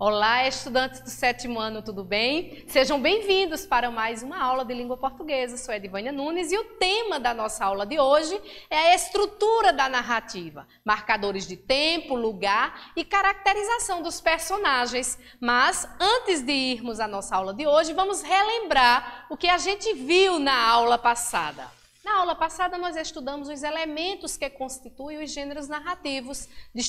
Olá, estudantes do 7º ano, tudo bem? Sejam bem-vindos para mais uma aula de língua portuguesa. Sou Edivânia Nunes e o tema da nossa aula de hoje é a estrutura da narrativa, marcadores de tempo, lugar e caracterização dos personagens. Mas, antes de irmos à nossa aula de hoje, vamos relembrar o que a gente viu na aula passada. Na aula passada, nós estudamos os elementos que constituem os gêneros narrativos,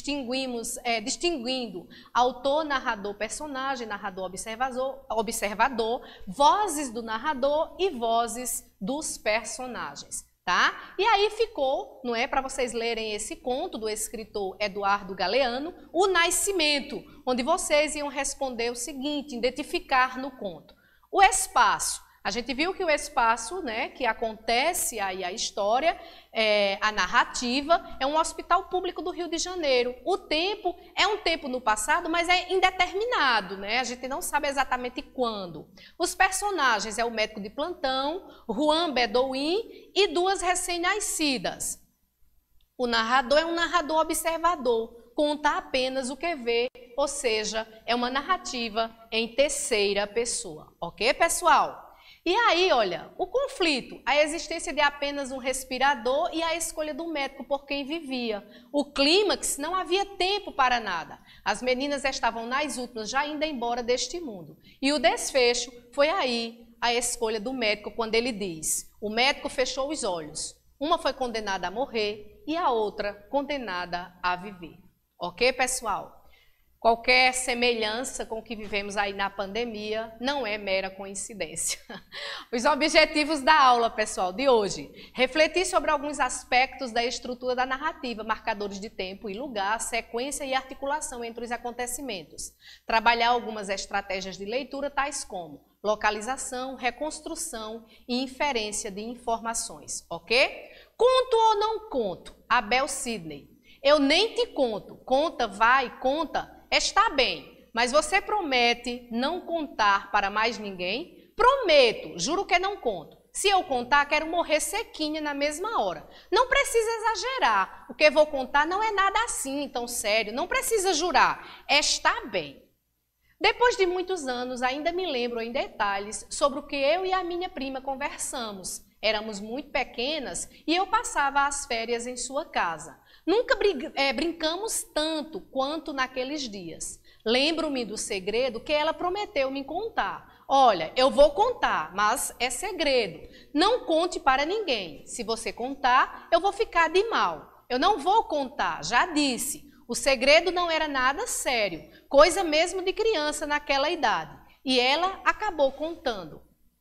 distinguindo autor, narrador, personagem, narrador, observador, vozes do narrador e vozes dos personagens, tá? E aí ficou, não é, para vocês lerem esse conto do escritor Eduardo Galeano, O Nascimento, onde vocês iam responder o seguinte, identificar no conto. O espaço. A gente viu que o espaço, né, que acontece aí a história, a narrativa, é um hospital público do Rio de Janeiro. O tempo é um tempo no passado, mas é indeterminado, né? A gente não sabe exatamente quando. Os personagens é o médico de plantão, Juan Bedouin e duas recém-nascidas. O narrador é um narrador observador, conta apenas o que vê, ou seja, é uma narrativa em terceira pessoa. Ok, pessoal? E aí, olha, o conflito, a existência de apenas um respirador e a escolha do médico por quem vivia. O clímax, não havia tempo para nada. As meninas estavam nas últimas, já indo embora deste mundo. E o desfecho foi aí a escolha do médico, quando ele diz, o médico fechou os olhos. Uma foi condenada a morrer e a outra condenada a viver. Ok, pessoal? Qualquer semelhança com o que vivemos aí na pandemia não é mera coincidência. Os objetivos da aula, pessoal, de hoje. Refletir sobre alguns aspectos da estrutura da narrativa, marcadores de tempo e lugar, sequência e articulação entre os acontecimentos. Trabalhar algumas estratégias de leitura, tais como localização, reconstrução e inferência de informações, ok? Conto ou não conto? Abel Sidney. Eu nem te conto. Conta, vai, conta. Está bem, mas você promete não contar para mais ninguém? Prometo, juro que não conto. Se eu contar, quero morrer sequinha na mesma hora. Não precisa exagerar. O que vou contar não é nada assim tão sério. Não precisa jurar. Está bem. Depois de muitos anos, ainda me lembro em detalhes sobre o que eu e a minha prima conversamos. Éramos muito pequenas e eu passava as férias em sua casa. Nunca brincamos tanto quanto naqueles dias. Lembro-me do segredo que ela prometeu me contar. Olha, eu vou contar, mas é segredo. Não conte para ninguém. Se você contar, eu vou ficar de mal. Eu não vou contar, já disse. O segredo não era nada sério, coisa mesmo de criança naquela idade. E ela acabou contando.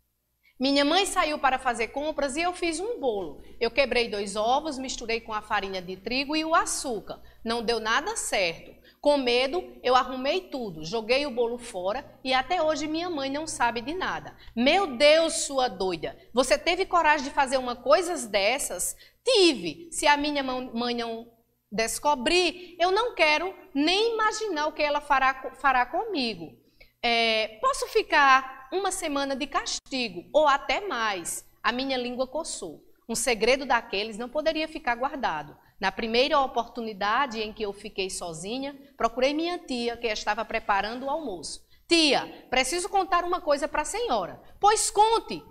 Minha mãe saiu para fazer compras e eu fiz um bolo. Eu quebrei 2 ovos, misturei com a farinha de trigo e o açúcar. Não deu nada certo. Com medo, eu arrumei tudo, joguei o bolo fora e até hoje minha mãe não sabe de nada. Meu Deus, sua doida, você teve coragem de fazer uma coisa dessas? Tive. Se a minha mãe não descobrir, eu não quero nem imaginar o que ela fará comigo. Posso ficar uma semana de castigo, ou até mais. A minha língua coçou. Um segredo daqueles não poderia ficar guardado. Na primeira oportunidade em que eu fiquei sozinha, procurei minha tia, que estava preparando o almoço. Tia, preciso contar uma coisa para a senhora. Pois conte,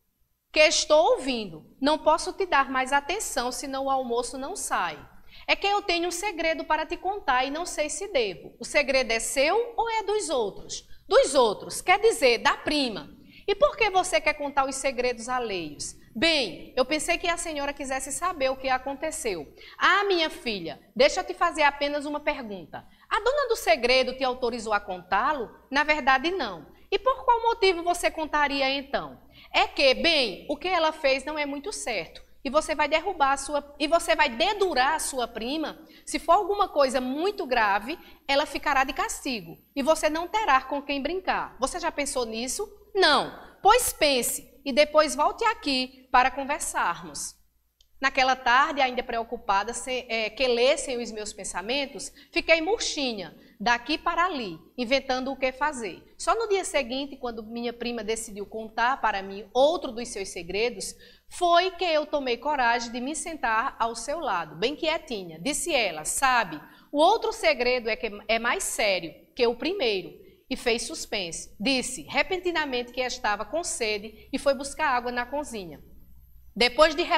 que estou ouvindo. Não posso te dar mais atenção, senão o almoço não sai. É que eu tenho um segredo para te contar e não sei se devo. O segredo é seu ou é dos outros? Dos outros, quer dizer, da prima. E por que você quer contar os segredos alheios? Bem, eu pensei que a senhora quisesse saber o que aconteceu. Ah, minha filha, deixa eu te fazer apenas uma pergunta. A dona do segredo te autorizou a contá-lo? Na verdade, não. E por qual motivo você contaria então? É que, bem, o que ela fez não é muito certo. E você vai dedurar a sua prima. Se for alguma coisa muito grave, ela ficará de castigo e você não terá com quem brincar. Você já pensou nisso? Não. Pois pense e depois volte aqui para conversarmos. Naquela tarde, ainda preocupada que lessem os meus pensamentos, fiquei murchinha, daqui para ali, inventando o que fazer. Só no dia seguinte, quando minha prima decidiu contar para mim outro dos seus segredos, foi que eu tomei coragem de me sentar ao seu lado, bem quietinha. Disse ela, sabe, o outro segredo é mais sério que o primeiro. e fez suspense. Disse repentinamente que estava com sede e foi buscar água na cozinha. Depois de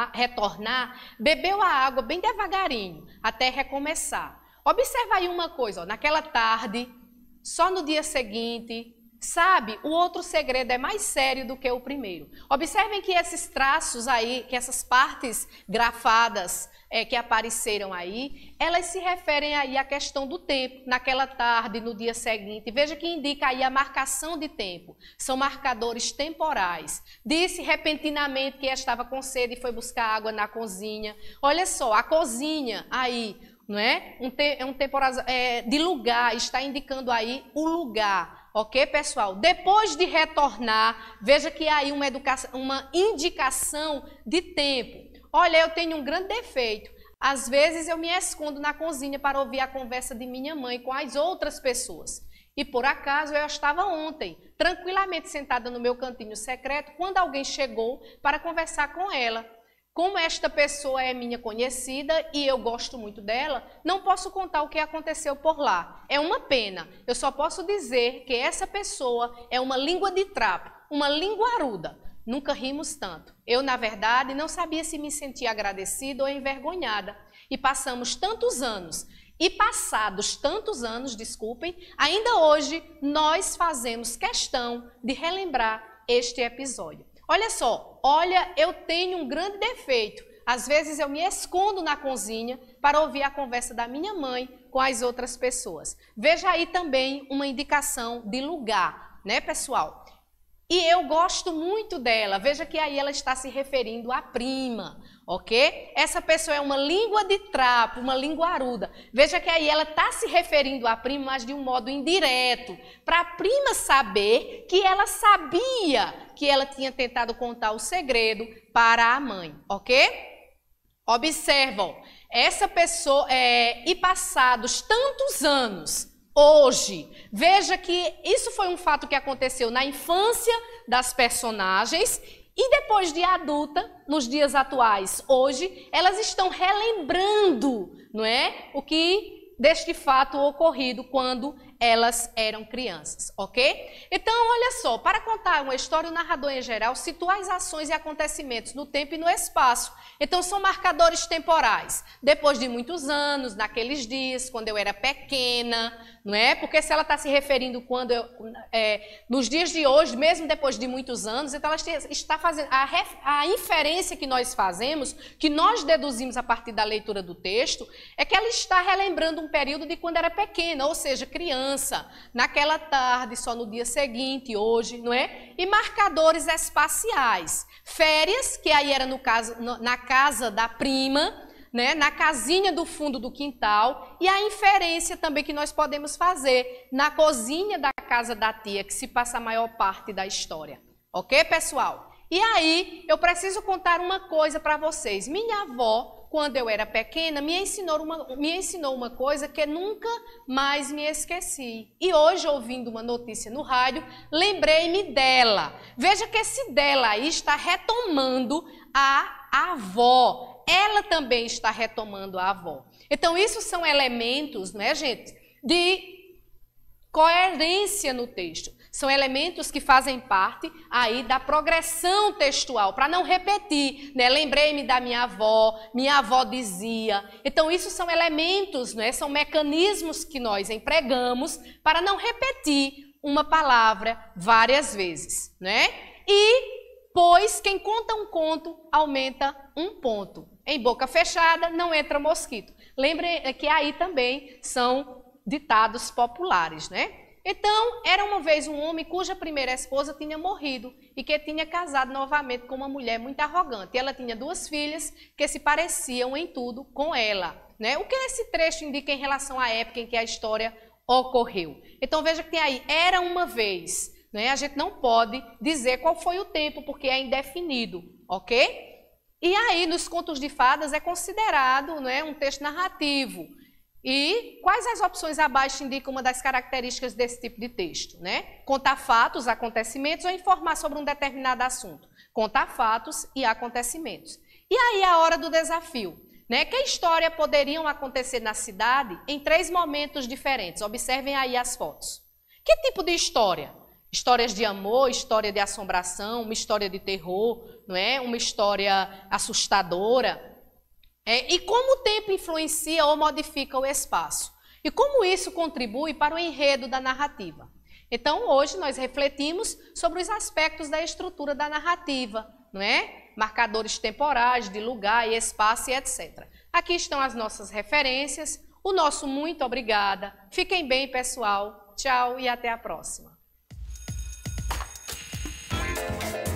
retornar, bebeu a água bem devagarinho, até recomeçar. Observa aí uma coisa, ó, naquela tarde, só no dia seguinte, sabe, o outro segredo é mais sério do que o primeiro. Observem que esses traços aí, que essas partes grafadas que apareceram aí, elas se referem aí à questão do tempo, naquela tarde, no dia seguinte. Veja que indica aí a marcação de tempo. São marcadores temporais. Disse repentinamente que estava com sede e foi buscar água na cozinha. Olha só, a cozinha aí, não é? Um temporal de lugar, está indicando aí o lugar. Ok, pessoal? Depois de retornar, veja que há aí uma indicação de tempo. Olha, eu tenho um grande defeito. Às vezes eu me escondo na cozinha para ouvir a conversa de minha mãe com as outras pessoas. E por acaso eu estava ontem, tranquilamente sentada no meu cantinho secreto, quando alguém chegou para conversar com ela. Como esta pessoa é minha conhecida e eu gosto muito dela, não posso contar o que aconteceu por lá. É uma pena. Eu só posso dizer que essa pessoa é uma língua de trapo, uma linguaruda. Nunca rimos tanto. Eu, na verdade, não sabia se me sentia agradecida ou envergonhada. E passamos tantos anos, passados tantos anos, desculpem, ainda hoje nós fazemos questão de relembrar este episódio. Olha só, olha, eu tenho um grande defeito. Às vezes eu me escondo na cozinha para ouvir a conversa da minha mãe com as outras pessoas. Veja aí também uma indicação de lugar, né, pessoal? E eu gosto muito dela. Veja que aí ela está se referindo à prima, ok? Essa pessoa é uma língua de trapo, uma linguaruda. Veja que aí ela está se referindo à prima, mas de um modo indireto, para a prima saber que ela sabia que ela tinha tentado contar o segredo para a mãe, ok? Observam, essa pessoa, e passados tantos anos, hoje, veja que isso foi um fato que aconteceu na infância das personagens e depois de adulta, nos dias atuais, hoje, elas estão relembrando, não é? O que deste fato ocorrido quando elas eram crianças, ok? Então, olha só, para contar uma história, o narrador em geral situa as ações e acontecimentos no tempo e no espaço. Então, são marcadores temporais. Depois de muitos anos, naqueles dias, quando eu era pequena, não é? Porque se ela está se referindo nos dias de hoje, mesmo depois de muitos anos, então ela está fazendo a inferência que nós fazemos, que nós deduzimos a partir da leitura do texto, é que ela está relembrando um período de quando era pequena, ou seja, criança, naquela tarde, só no dia seguinte, hoje, não é? E marcadores espaciais. Férias, que aí era no caso, na casa da prima, né, na casinha do fundo do quintal, e a inferência também que nós podemos fazer na cozinha da casa da tia, que se passa a maior parte da história. Ok, pessoal? E aí, eu preciso contar uma coisa para vocês. Minha avó, quando eu era pequena, me ensinou uma coisa que nunca mais me esqueci. E hoje, ouvindo uma notícia no rádio, lembrei-me dela. Veja que esse dela aí está retomando a avó. Ela também está retomando a avó. Então, isso são elementos, não é, gente, de coerência no texto. São elementos que fazem parte aí da progressão textual, para não repetir, né? Lembrei-me da minha avó dizia. Então, isso são elementos, né? São mecanismos que nós empregamos para não repetir uma palavra várias vezes, né? E, pois, quem conta um conto aumenta um ponto. Em boca fechada não entra mosquito. Lembre que aí também são ditados populares, né? Então, era uma vez um homem cuja primeira esposa tinha morrido e que tinha casado novamente com uma mulher muito arrogante. E ela tinha 2 filhas que se pareciam em tudo com ela, né? O que esse trecho indica em relação à época em que a história ocorreu? Então, veja que tem aí, era uma vez, né? A gente não pode dizer qual foi o tempo, porque é indefinido, ok? E aí, nos contos de fadas, é considerado, né, um texto narrativo. E quais as opções abaixo indicam uma das características desse tipo de texto, né? Contar fatos, acontecimentos ou informar sobre um determinado assunto. Contar fatos e acontecimentos. E aí a hora do desafio, né? Que história poderiam acontecer na cidade em 3 momentos diferentes? Observem aí as fotos. Que tipo de história? Histórias de amor, história de assombração, uma história de terror, não é? Uma história assustadora. E como o tempo influencia ou modifica o espaço? E como isso contribui para o enredo da narrativa? Então, hoje nós refletimos sobre os aspectos da estrutura da narrativa, não é? Marcadores temporais, de lugar e espaço e etc. Aqui estão as nossas referências. O nosso muito obrigada. Fiquem bem, pessoal. Tchau e até a próxima.